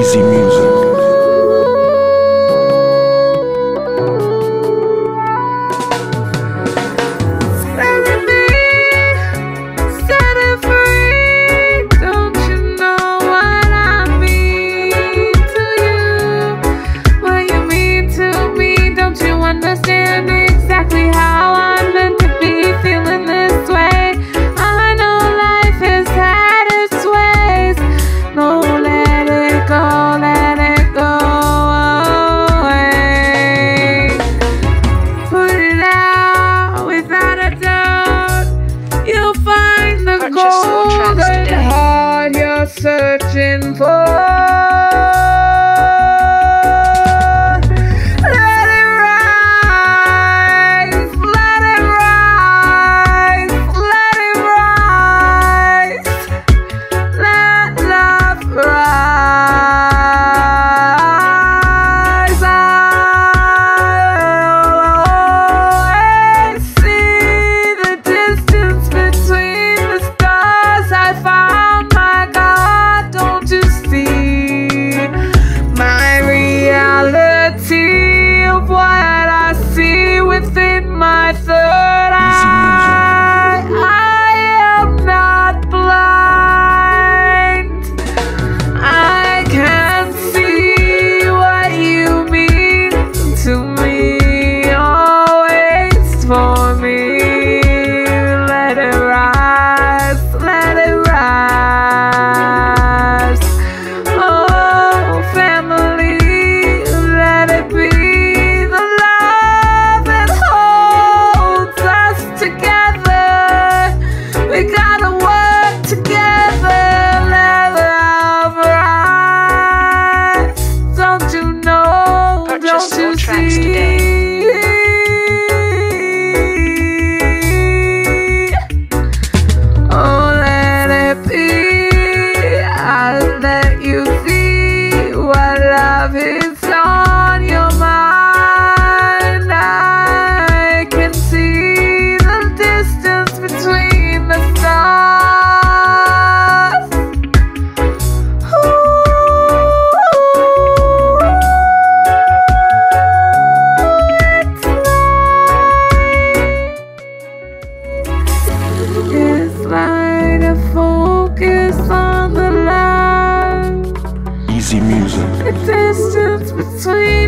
Easy music. Understand exactly how I'm meant to be feeling this way. I know life has had its ways. No, let it go away. Put it out without a doubt. You'll find the golden heart you're searching for. Within my third eye, I am not blind. I can see what you mean to me, always for me. Let it rise, let it rise. Oh, family, let it be. We gotta work together, let love rise. Don't you know, don't you see? Oh, let it be. I'll let you see what love is on your mind. I can see the distance between the stars. It's like a focus on the love. Easy music. The distance between